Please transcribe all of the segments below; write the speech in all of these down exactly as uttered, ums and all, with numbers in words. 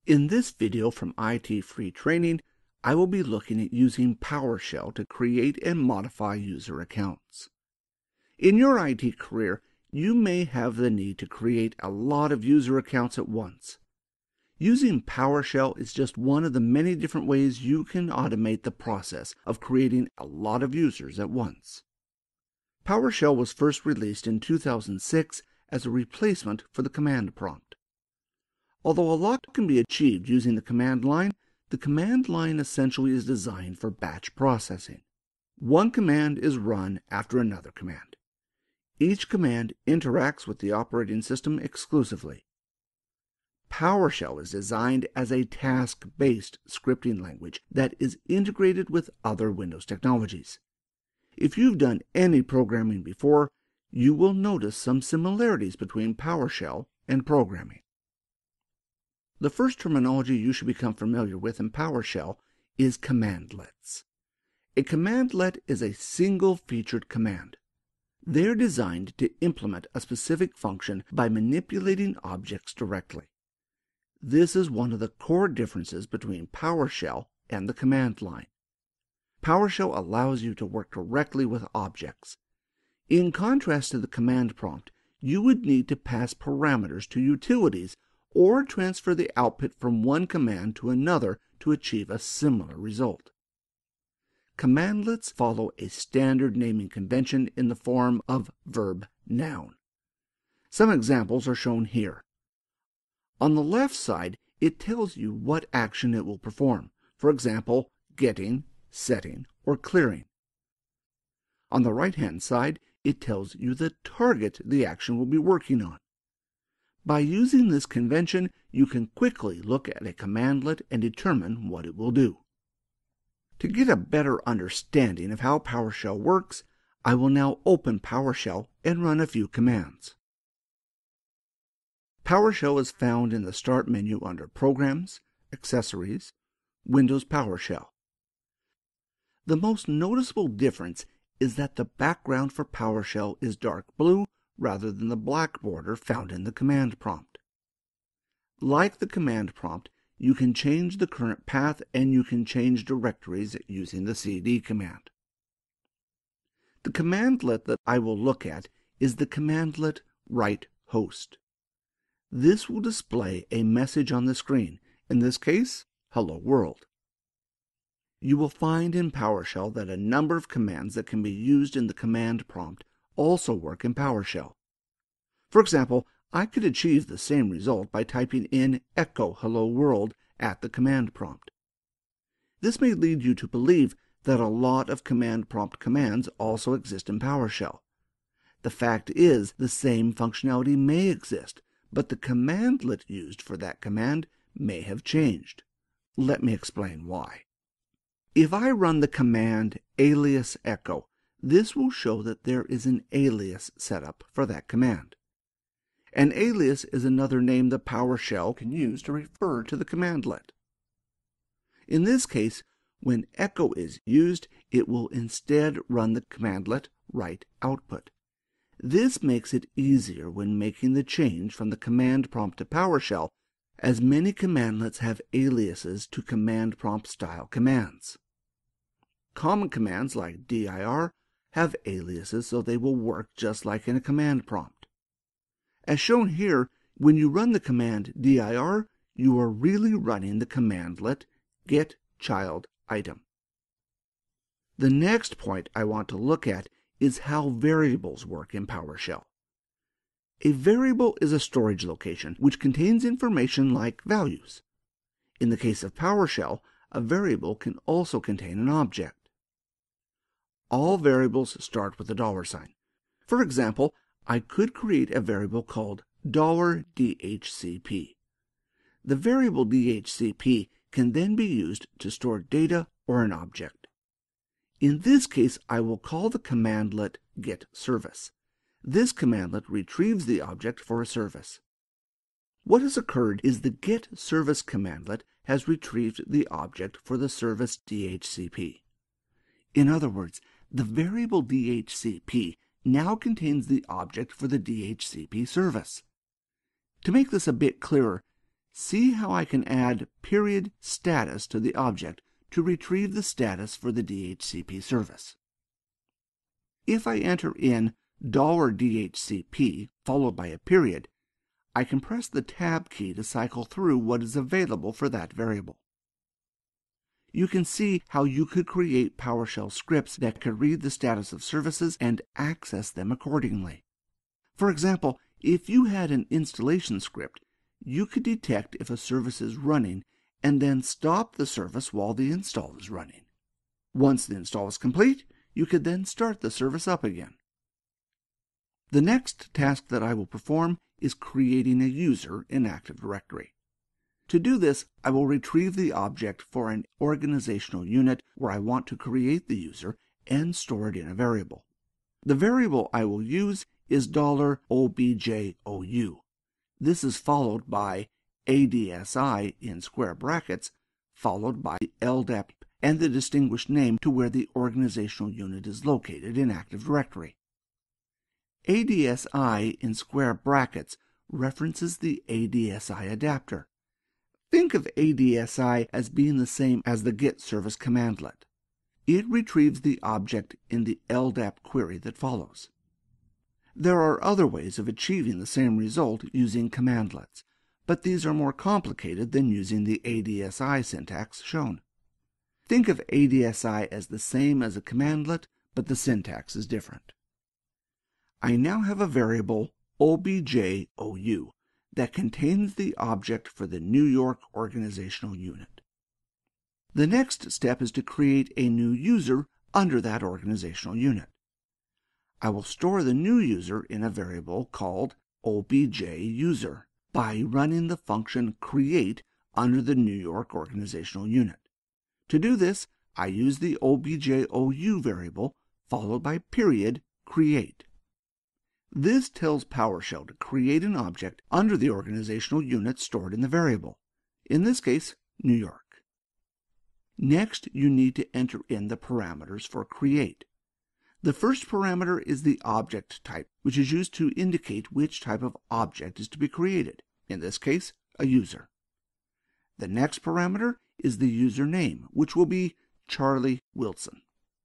In this video from ITFreeTraining, I will be looking at using PowerShell to create and modify user accounts. In your I T career, you may have the need to create a lot of user accounts at once. Using PowerShell is just one of the many different ways you can automate the process of creating a lot of users at once. PowerShell was first released in two thousand six as a replacement for the command prompt. Although a lot can be achieved using the command line, the command line essentially is designed for batch processing. One command is run after another command. Each command interacts with the operating system exclusively. PowerShell is designed as a task-based scripting language that is integrated with other Windows technologies. If you've done any programming before, you will notice some similarities between PowerShell and programming. The first terminology you should become familiar with in PowerShell is cmdlets. A cmdlet is a single-featured command. They're designed to implement a specific function by manipulating objects directly. This is one of the core differences between PowerShell and the command line. PowerShell allows you to work directly with objects. In contrast to the command prompt, you would need to pass parameters to utilities or transfer the output from one command to another to achieve a similar result. Cmdlets follow a standard naming convention in the form of verb-noun. Some examples are shown here. On the left side, it tells you what action it will perform, for example, getting, setting, or clearing. On the right-hand side, it tells you the target the action will be working on. By using this convention, you can quickly look at a cmdlet and determine what it will do. To get a better understanding of how PowerShell works, I will now open PowerShell and run a few commands. PowerShell is found in the Start menu under Programs, Accessories, Windows PowerShell. The most noticeable difference is that the background for PowerShell is dark blue rather than the black border found in the command prompt. Like the command prompt, you can change the current path and you can change directories using the cd command. The cmdlet that I will look at is the cmdlet write host. This will display a message on the screen, in this case, Hello World. You will find in PowerShell that a number of commands that can be used in the command prompt also work in PowerShell. For example, I could achieve the same result by typing in echo hello world at the command prompt. This may lead you to believe that a lot of command prompt commands also exist in PowerShell. The fact is, the same functionality may exist, but the cmdlet used for that command may have changed. Let me explain why. If I run the command alias echo, this will show that there is an alias set up for that command. An alias is another name the PowerShell can use to refer to the cmdlet. In this case, when echo is used, it will instead run the cmdlet write output. This makes it easier when making the change from the command prompt to PowerShell, as many cmdlets have aliases to command prompt style commands. Common commands like dir have aliases, so they will work just like in a command prompt. As shown here, when you run the command dir, you are really running the cmdlet getChildItem. The next point I want to look at is how variables work in PowerShell. A variable is a storage location which contains information like values. In the case of PowerShell, a variable can also contain an object. All variables start with a dollar sign. For example, I could create a variable called $dhcp. The variable D H C P can then be used to store data or an object. In this case, I will call the cmdlet getService. This cmdlet retrieves the object for a service. What has occurred is the getService cmdlet has retrieved the object for the service D H C P. In other words, the variable D H C P now contains the object for the D H C P service. To make this a bit clearer, See how I can add period status to the object to retrieve the status for the D H C P service. If I enter in $D H C P followed by a period, I can press the Tab key to cycle through what is available for that variable. You can see how you could create PowerShell scripts that could read the status of services and access them accordingly. For example, if you had an installation script, you could detect if a service is running and then stop the service while the install is running. Once the install is complete, you could then start the service up again. The next task that I will perform is creating a user in Active Directory. To do this, I will retrieve the object for an organizational unit where I want to create the user and store it in a variable. The variable I will use is $objou. This is followed by A D S I in square brackets, followed by L D A P and the distinguished name to where the organizational unit is located in Active Directory. A D S I in square brackets references the A D S I adapter. Think of A D S I as being the same as the get service cmdlet. It retrieves the object in the L D A P query that follows. There are other ways of achieving the same result using cmdlets, but these are more complicated than using the A D S I syntax shown. Think of A D S I as the same as a cmdlet, but the syntax is different. I now have a variable objou that contains the object for the New York organizational unit. The next step is to create a new user under that organizational unit. I will store the new user in a variable called objUser by running the function create under the New York organizational unit. To do this, I use the objou variable followed by period create. This tells PowerShell to create an object under the organizational unit stored in the variable, in this case, New York. Next, you need to enter in the parameters for create. The first parameter is the object type, which is used to indicate which type of object is to be created, in this case, a user. The next parameter is the user name, which will be Charlie Wilson.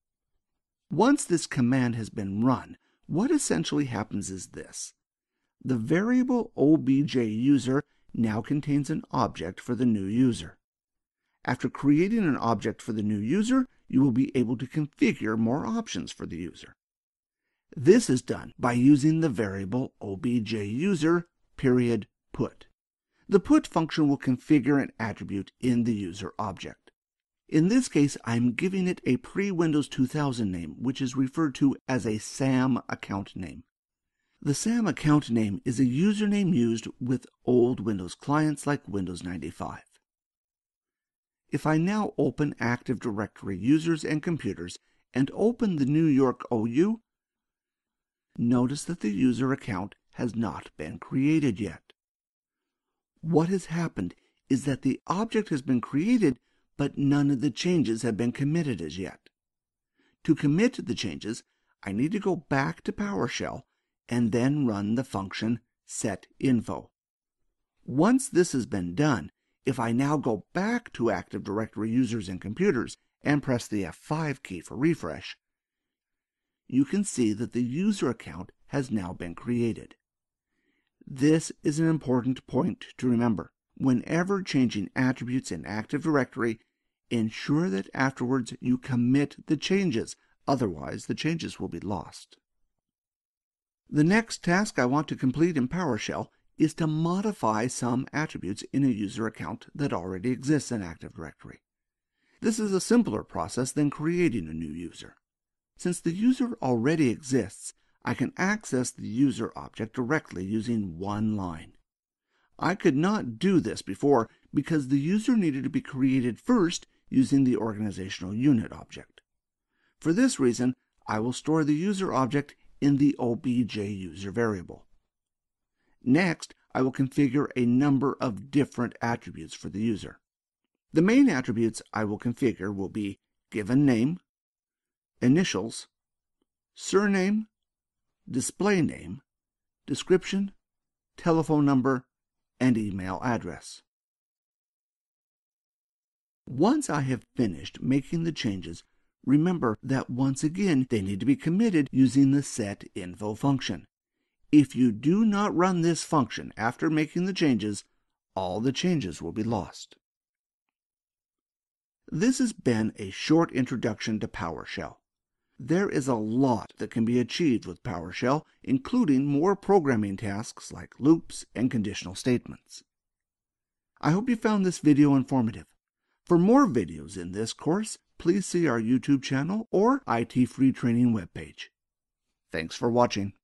Once this command has been run, what essentially happens is this. The variable objUser now contains an object for the new user. After creating an object for the new user, you will be able to configure more options for the user. This is done by using the variable objUser period put. The put function will configure an attribute in the user object. In this case, I'm giving it a pre-Windows two thousand name, which is referred to as a S A M account name. The S A M account name is a username used with old Windows clients like Windows ninety-five. If I now open Active Directory users and computers and open the New York O U, notice that the user account has not been created yet. What has happened is that the object has been created, but none of the changes have been committed as yet. To commit the changes, I need to go back to PowerShell and then run the function setInfo. Once this has been done, if I now go back to Active Directory users and computers and press the F five key for refresh, you can see that the user account has now been created. This is an important point to remember. Whenever changing attributes in Active Directory, ensure that afterwards you commit the changes, otherwise the changes will be lost. The next task I want to complete in PowerShell is to modify some attributes in a user account that already exists in Active Directory. This is a simpler process than creating a new user. Since the user already exists, I can access the user object directly using one line. I could not do this before because the user needed to be created first using the organizational unit object. For this reason, I will store the user object in the objUser variable. Next, I will configure a number of different attributes for the user. The main attributes I will configure will be given name, initials, surname, display name, description, telephone number, and email address. Once I have finished making the changes, remember that once again they need to be committed using the setInfo function. If you do not run this function after making the changes, all the changes will be lost. This has been a short introduction to PowerShell. There is a lot that can be achieved with PowerShell, including more programming tasks like loops and conditional statements. I hope you found this video informative. For more videos in this course, please see our YouTube channel or I T Free Training webpage. Thanks for watching.